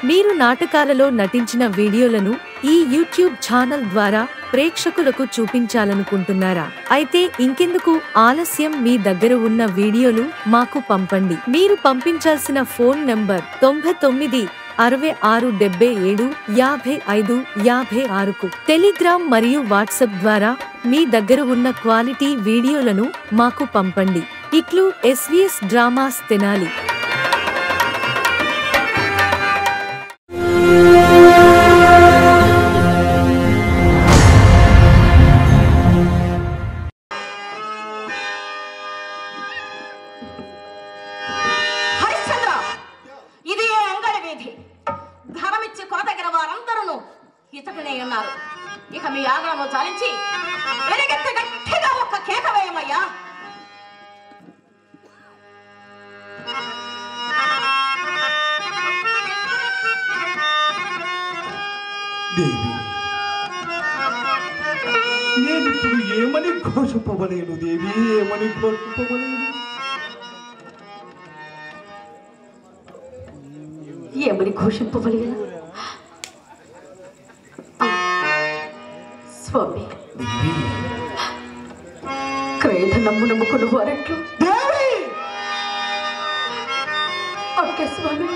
మీరు నాటకాలలో నటించిన వీడియోలను ఈ యూట్యూబ్ ఛానల్ ద్వారా ప్రేక్షకులకు చూపించాలనుకుంటున్నారా? అయితే ఇంకెందుకు ఆలస్యం, మీ దగ్గర ఉన్న వీడియోలు మాకు పంపండి. మీరు పంపించాల్సిన ఫోన్ నంబర్ 99 66 77 55 56కు టెలిగ్రామ్ మరియు వాట్సాప్ ద్వారా మీ దగ్గర ఉన్న క్వాలిటీ వీడియోలను మాకు పంపండి. ఇట్లు SVS డ్రామాస్ తెనాలి. ఇతడునే ఉన్నారు. ఇక మీ ఆగ్రహము చాలించి వెనకెత్తి గట్టిగా ఒక్క కేక వేయమయ్యా. దేవి, నేనిప్పుడు ఏమని ఘోషింపవలేను దేవి, ఏమని ఘోషింపవలేను? ఏమని ఘోషింపవలేను? స్వామి, క్రేధనమ్ము నమ్ముకున్న వారెట్లు ఓకే స్వామి.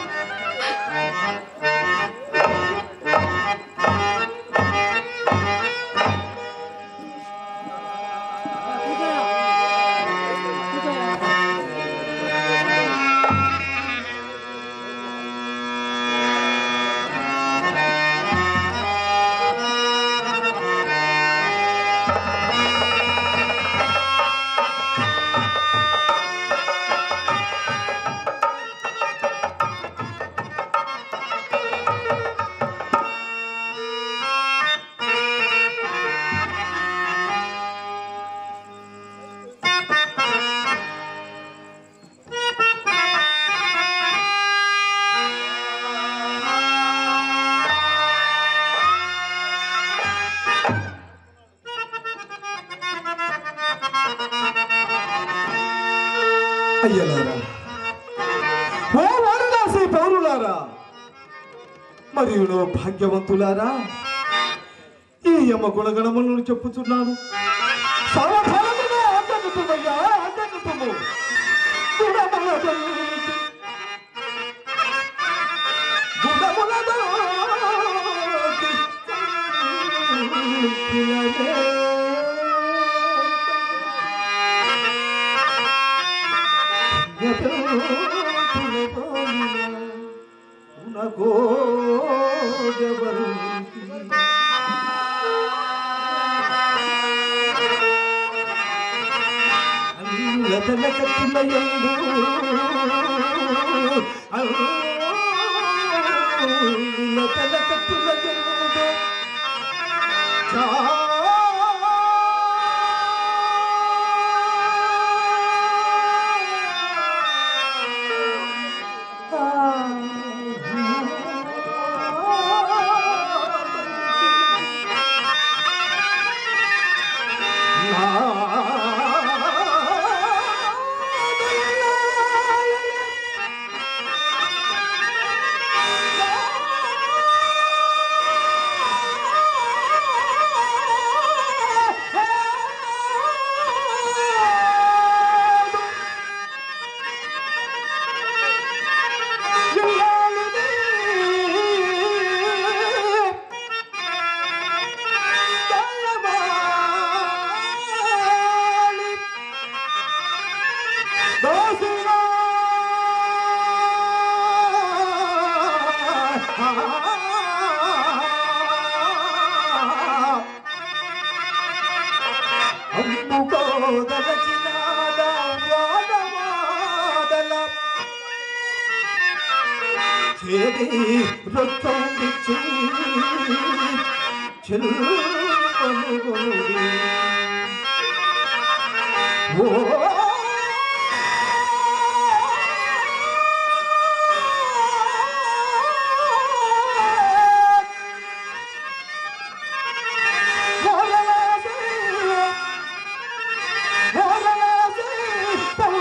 అయ్యలారా, ఓ వారణాసి పౌరులారా, మరియు భాగ్యవంతులారా, ఈ యమ గుణగణములను చెప్పుచున్నాను. సర్వకాలముగా ఆటంకమయ్యా, ఆటంకము.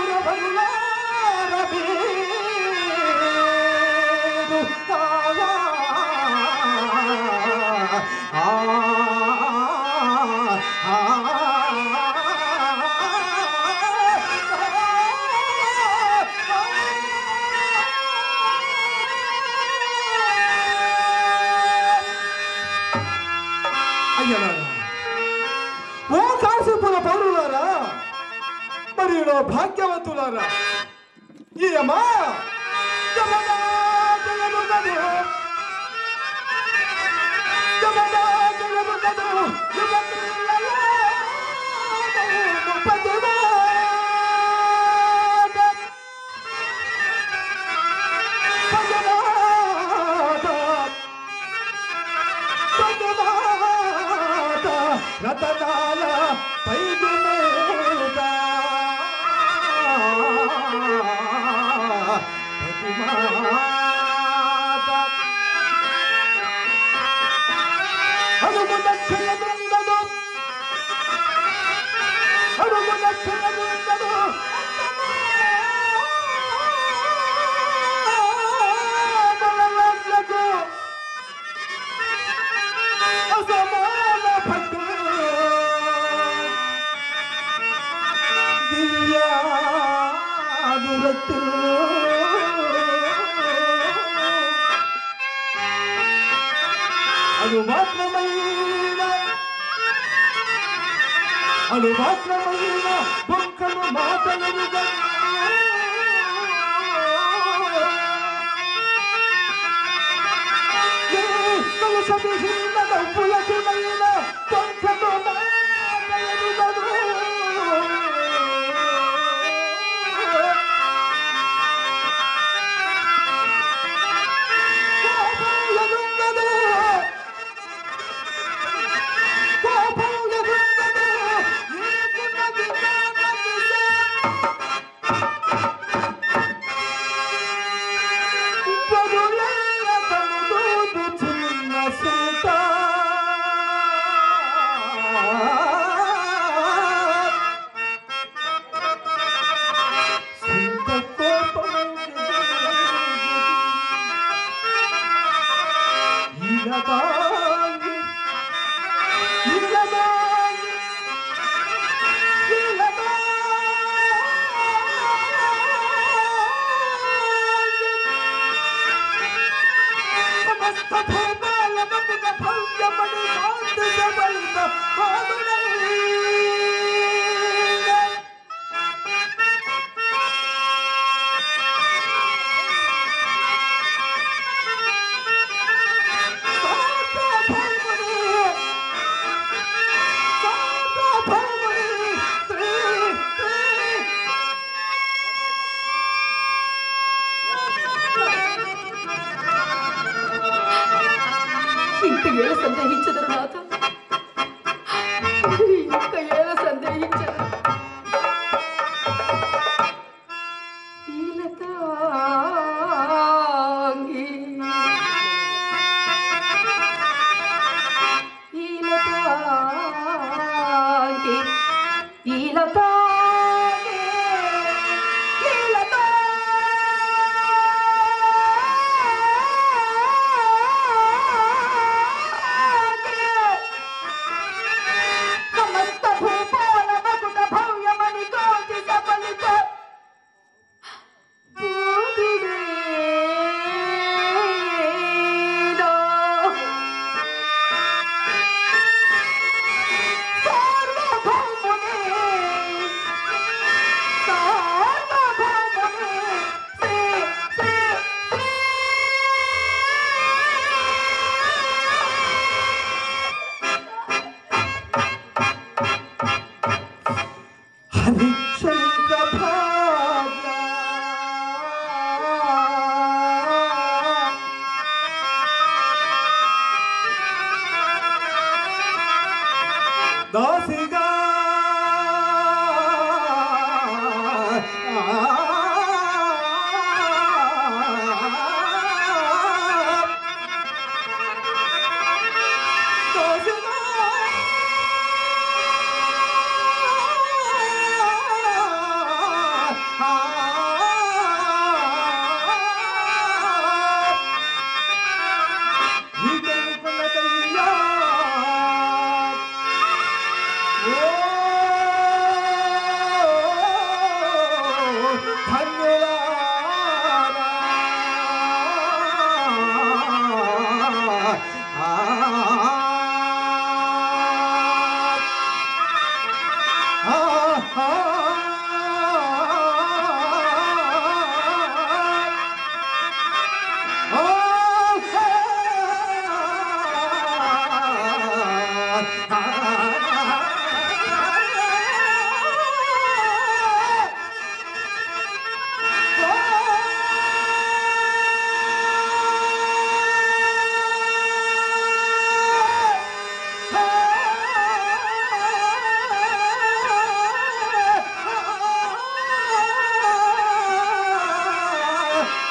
Ah మరియులో భాగ్యవంతులారా ఈ అమ్మా రతనాల పైదుమూగా అనుమాత్రమైన బొక్కలు మాటలుగా కలుషవిహీన నవ్వులకుమైన బొక్కలు మాటలుగను ఏళ సందేహించదరు నాథ, ఇంక ఏళ సందేహించదు. ఈలతాంగి ఈలతాంగి ఈలతాంగి ఈలతాంగి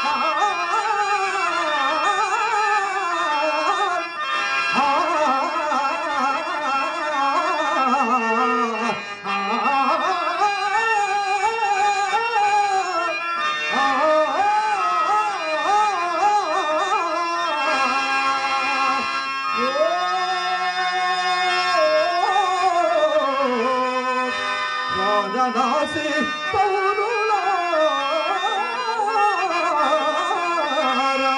రాజనాసి పౌరులారా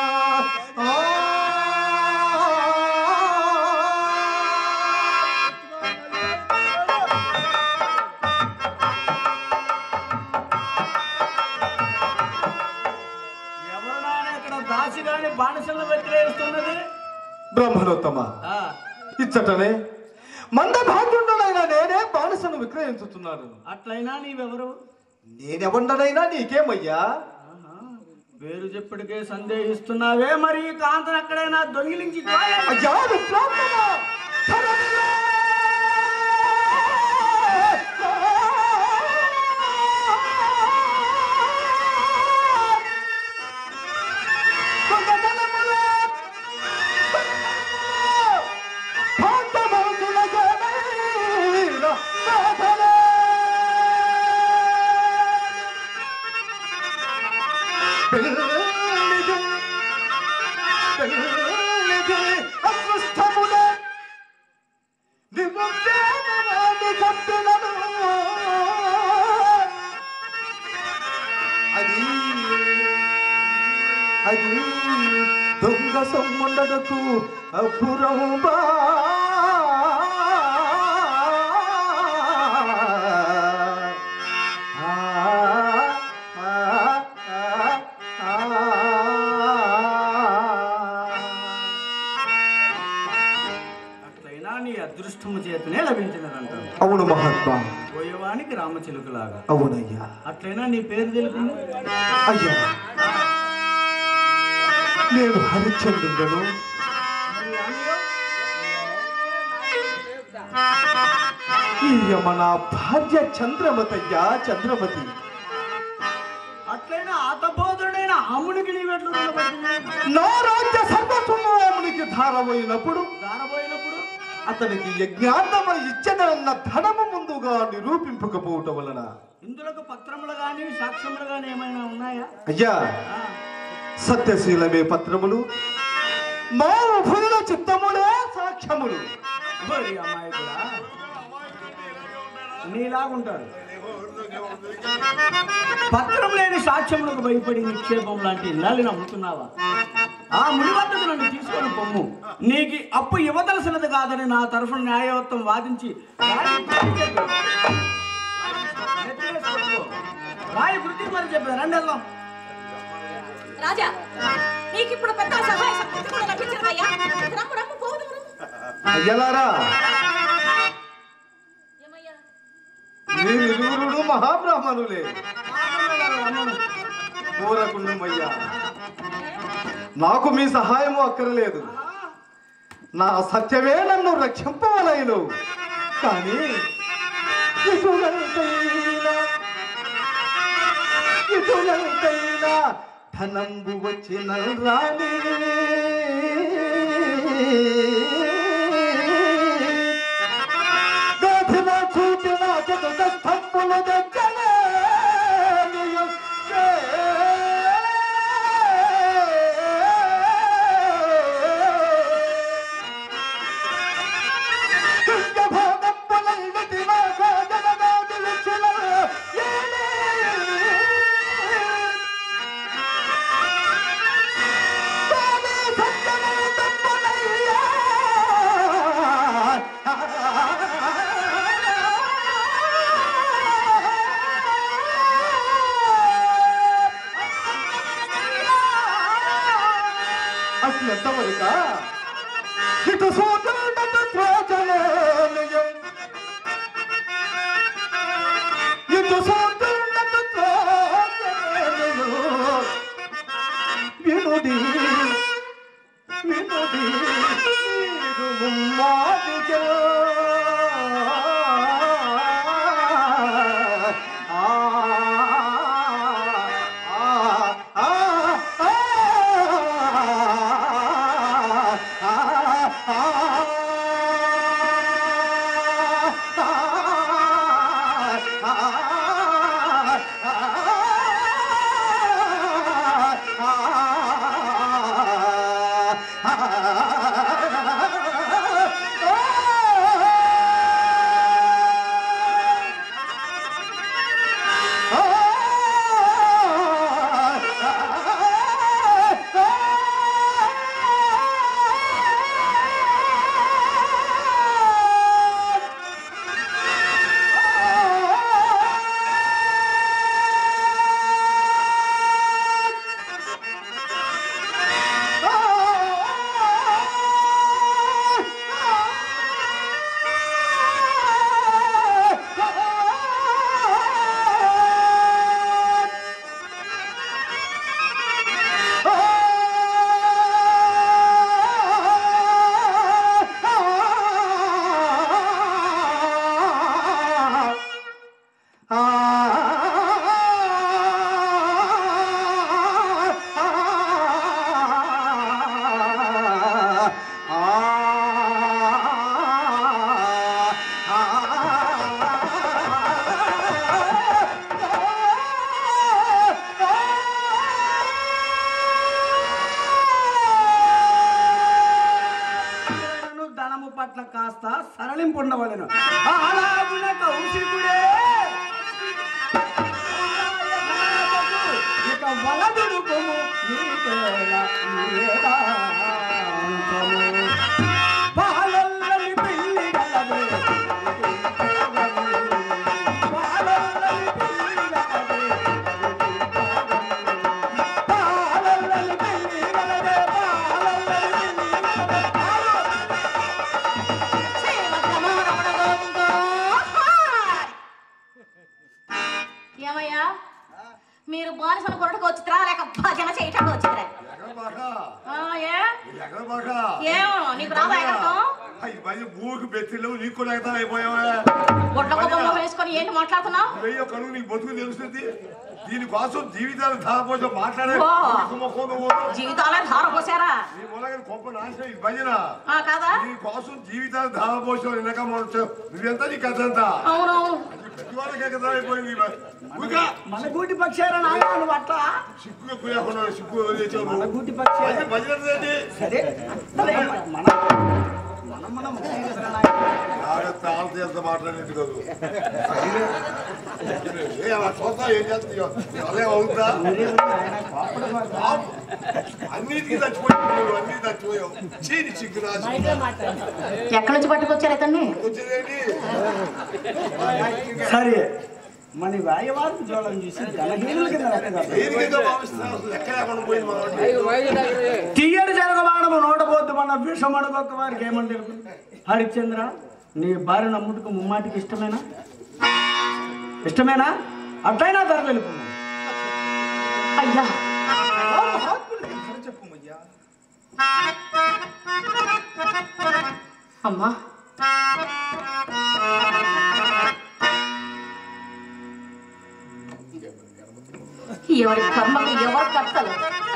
ఎవరినైనా ఇక్కడ దాసిగాని బానిసలను వ్యతిరేకిస్తున్నది బ్రహ్మణోత్తమ ఇచ్చటనే మందభాగ్యుండనైనా నేనే బానిసను విక్రయించుతున్నాను. అట్లయినా నీవెవరు? నేనెవండనైనా నీకేమయ్యా? పేరు చెప్పుడికే సందేహిస్తున్నావే, మరి ఈ కాంతను ఎక్కడైనా దొంగిలించి అయ్యా విప్లవమ! ధరణిలో! అది దొంగ సొమ్ముండకు అపురంబా అట్లయినా నీ అదృష్టము చేతనే లభించినదంటావు. అవును మహాత్మా. పోయేవానికి రామచిలుకలాగా. అవునయ్యా. అట్లయినా నీ పేరు తెలుపు. అయ్యా నేను హరిశ్చంద్రుడను. నా భార్య చంద్రమతయ్యా, చంద్రమతి. అట్లయినా ఆతబోధుడైన అమ్మునికి నీవెట్లు నా రాజ్య సర్వస్వము అమ్మునికి ధారపోయినప్పుడు అతనికి యజ్ఞాన్నమ ఇచ్చదన్న ధనము ముందుగా నిరూపింపకపోవటం వలన ఇందులకు పత్రములు గాని సాక్ష్యములు గాని ఏమైనా ఉన్నాయా? అయ్యా సత్యశీలమే పత్రములు, మా ఉభయుల చిత్తములే సాక్ష్యములు. అమ్మాయి కూడా నీలాగుంటాడు. పత్రం లేని సాక్ష్యములకు భయపడి నిక్షేపం లాంటి ఇల్లాలి నమ్ముతున్నావా? ఆ ముడి వద్దకు నన్ను తీసుకొని పొమ్ము. నీకు అప్పు ఇవ్వదలసినది కాదని నా తరఫున న్యాయవత్వం వాదించి రాయి వృత్తి మరి చెప్పారు. రండి వెళ్దాం. రాజా, నీకు ఇప్పుడు పెద్ద సహాయ శక్తి కూడా లభించిందయ్యా. రమ్ము రమ్ము పోదు. అయ్యలారా, మీరిరువురు మహాబ్రాహ్మణులే. కోరకుండమయ్యా, నాకు మీ సహాయము అక్కరలేదు. నా సత్యమే నన్ను రక్షింపవలయను. కానీ ఇటులంతైనా ధనంబు వచ్చిన రాని గాథన చూపిన చతుర్థంబుల దగ్గర అట్లంతవరక ఇటు సోదరుడకు త్రోచలేనియం, ఇటు సోదరుడకు త్రోచలేనియం. వినుడి వినుడి మీరు ముమ్మాటిగా ఆ ఆ ఆ పట్ల కాస్త సరళింపు ఉండవలను. అలాగున కౌశికుడే ఇక వలదుడుకుము నీకేలా పాలల్లని పెళ్లి గలదే ఏమయ్యా మీరు బానిసను కొరటకు వచ్చిరా లేక భజన చేయటానికి వచ్చిరా? ఏమో నీకు రాదా ఊరికి బెత్తిలో నీకు కూడా అయిపోయావా? గుడ్ల కుప్పంలో వేసుకొని ఏంటి మాట్లాడుతున్నావు? వెయ్యి కడుగు నీకు బతుకు తెలుస్తుంది. దీనికోసం జీవితాలు ధారపోసం మాట్లాడే జీవితాలే ధారపోసారా? నీ మూలంగా గొప్ప నాశనం ఈ భజన కాదా? దీనికోసం జీవితాలు ధారపోసం వెనక నువ్వెంత నీ కథ అంతా అవునవును ప్రతి వాళ్ళకే కదా అయిపోయింది. మన గూటి పక్షారా నాయన నువ్వు అట్లా సిగ్గు ఎక్కువ సిగ్గు మన గూటి పక్షి భజన సరే మనం తాళ మాట్లాడేది కాదు. చూస్తా ఏం చేస్తాయో అదే అవుతా అన్నిటికీ చచ్చిపోయావు, అన్ని చచ్చిపోయావు. చీని సిగ్గు రాసి ఎక్కడి నుంచి పట్టుకొచ్చారు ఇతన్ని? వచ్చేదేంటి? సరే మన వాయవారికి జోళం చూసి తీయడు జరగబాణము నోటబోద్దు మన విషమడుగొక్క వారికి ఏమని తెలుసు? హరిశ్చంద్ర నీ భార్య నమ్ముటకు ముమ్మాటికి ఇష్టమేనా? అట్లయినా ధర తెలుపు. అయ్యా అమ్మా ఎవరి కర్మకు ఎవరు కర్తలు?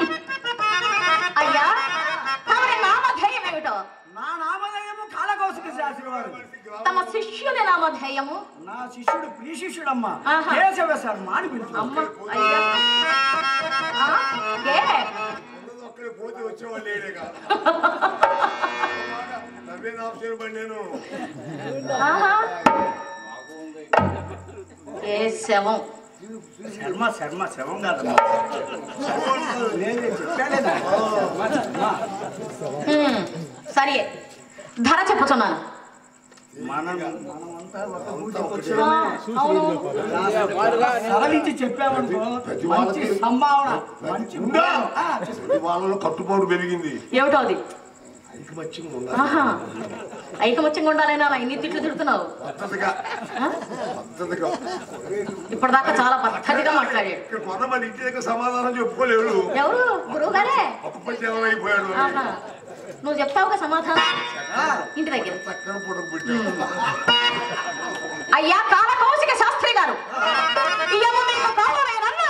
అయ్యా తమరి నామధేయం ఏమిటో? నా నామధేయము కాలకౌశిక శాస్త్రి వారు. తమ శిష్యుని నామధేయము? నా శిష్యుడు ప్రియ శిష్యుడమ్మా ఆహా. కేశవ శర్మ అని పిలుచు. అమ్మ అయ్యా ఒక్కడే పోతే వచ్చేవాళ్ళు లేడేగా నవ్వేదాప్షన్ పడి నేను ఏ శవం శర్మ కాదమ్మా. సరే ధర చెప్పుచున్నాను. సరళించి చెప్పామనుకో మంచి సంభావన మంచి వాళ్ళలో కట్టుబాటు పెరిగింది. ఏమిటో అది? ఐకమత్యంగా ఐకమత్యంగా ఉండాలైనా ఇన్ని తిట్లు తిడుతున్నావు. ఇప్పటిదాకా చాలా పద్ధతిగా మాట్లాడాడు. ఇక్కడ కొంతమంది ఇంటి దగ్గర సమాధానం చెప్పుకోలేడు. ఎవరు? గురువు గారే. అయిపోయాడు. నువ్వు చెప్తావుగా సమాధానం ఇంటి దగ్గర. చక్కని పుట్టకు పుట్టాడు. అయ్యా కాలకౌశిక శాస్త్రి గారు, మీకు కావాలేనన్నా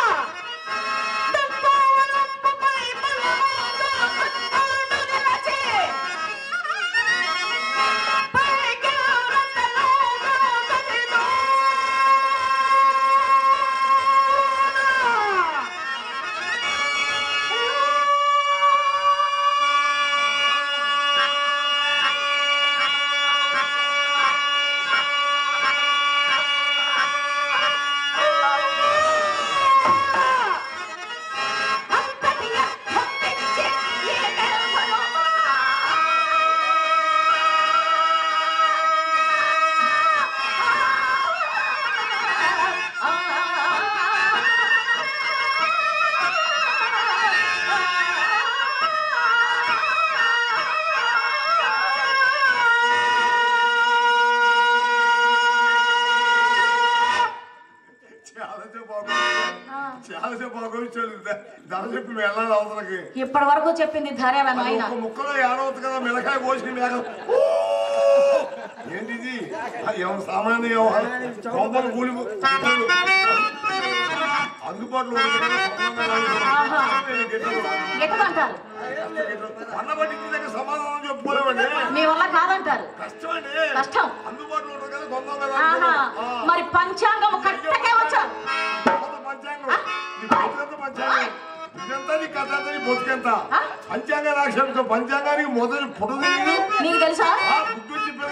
ఇప్పటి వరకు చెప్పింది ధరేవా నాయన? ముక్కలో ఏడవద్దు కదా, మిలకాయ పోసి మేక ఏంటిది? సామాన్య కొంపలు కూలి అందుబాటులో అన్నబట్టి ఇంటి దగ్గర సమాధానం చెప్పుకోలేమండి. మీ వల్ల కాదంటారు. కష్టం. అందుబాటులో ఉంటుంది కదా, కొందాం కదా. మరి పంచాంగం కట్టకే వచ్చారు. పంచాంగం ఇదంతా నీ కథ అంతా నీ బతుకెంత? పంచాంగ రాక్షంతో పంచాంగానికి మొదలు పొడుగు నీకు తెలుసా? గుడ్డు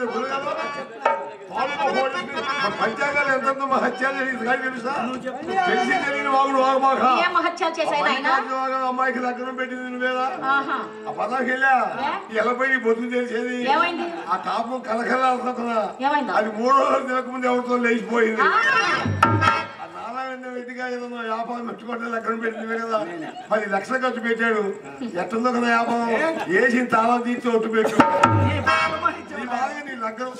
పంచాంగాలు ఎంత మహత్యాలు తెలుసా? తెలిసి తెలియని వాగుడు వాగమాక. అమ్మాయికి లగ్నం పెట్టింది నువ్వేదా? ఆ పదాకి వెళ్ళా ఎలపై బొద్దు తెలిసేది ఆ కాపు కలకలాడుతున్నా అది 3 రోజులు తినకముందు ఎవరితో లేచిపోయింది. నారాయణ రెడ్డిగా ఏదన్నా వ్యాపారం పెట్టుకుంటే లగ్నం పెట్టింది కదా 10 లక్షలు ఖర్చు పెట్టాడు. ఎట్టుందో కదా వ్యాపారం వేసిన తాళం తీర్చి ఒట్టు పెట్టు నీ బాగా నీ లగ్నం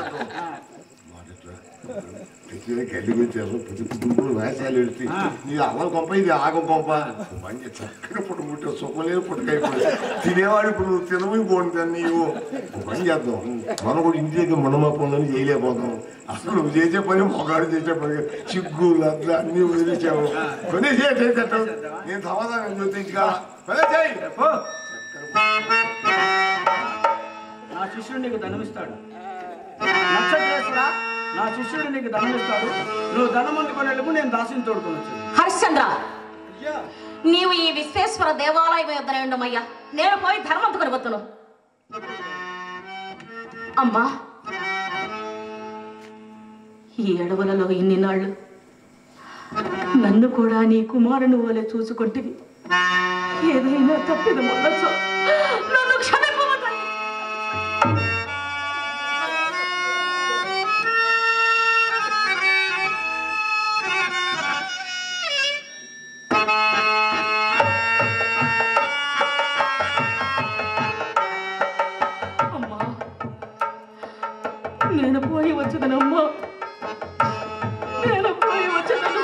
గడ్డి పెట్టారు ప్రతి కుటుంబంలో వేసాలు ఎడితే నీ అల్లం కొంప ఇది ఆగం కొంప మంచి చక్కగా పుట్టు పుట్టే సుఖం లేదు పుట్టుకైపోయి తినేవాడు ఇప్పుడు నువ్వు తినబోయి పోండి నీవు పని చేద్దాం. మనం కూడా ఇంటి దగ్గర మనమని చేయలేకపోతాం. అసలు నువ్వు చేసే పని మొగాడు చేసే పని చిగ్గు లద్ద అన్ని వదిలేసావు కొనేసే నేను సమాధానం చూపించగా నా శిష్యుడు నీకు ధనమిస్తాడు. నా శిష్యుడు నీకు ధనమిస్తాడు. నువ్వు ధనం అందుకొని వెళ్ళము, నేను దాసిని తోడుకొని. హరిశ్చంద్ర, నీవు ఈ విశ్వేశ్వర దేవాలయం యొద్దనే ఉండమయ్యా. నేను పోయి ధనం అందుకొని వద్దును. అమ్మా, ఈ అడవులలో ఇన్ని నాళ్ళు నన్ను కూడా నీ కుమారుని వలె చూసుకుంటుంది. ఏదైనా తప్పిదం ఉండొచ్చు, నన్ను క్షమింపవద్దు. అమ్మా, నేను పోయి వచ్చదనమ్మా, నేను పోయి వచ్చదను.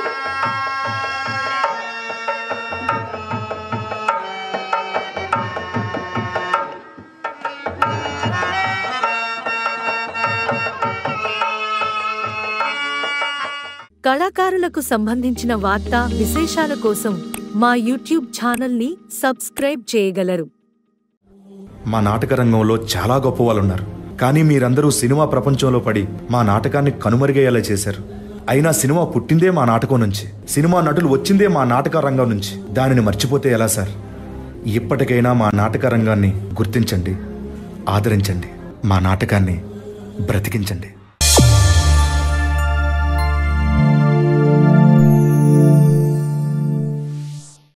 కళాకారులకు సంబంధించిన వార్తా విశేషాల కోసం మా యూట్యూబ్ ఛానల్ని సబ్స్క్రైబ్ చేయగలరు. మా నాటక రంగంలో చాలా గొప్ప వాళ్ళు ఉన్నారు, కానీ మీరందరూ సినిమా ప్రపంచంలో పడి మా నాటకాన్ని కనుమరుగయ్యేలా చేశారు. అయినా సినిమా పుట్టిందే మా నాటకం నుంచి, సినిమా నటులు వచ్చిందే మా నాటక రంగం నుంచి. దానిని మర్చిపోతే ఎలా సార్? ఇప్పటికైనా మా నాటక రంగాన్ని గుర్తించండి, ఆదరించండి, మా నాటకాన్ని బ్రతికించండి.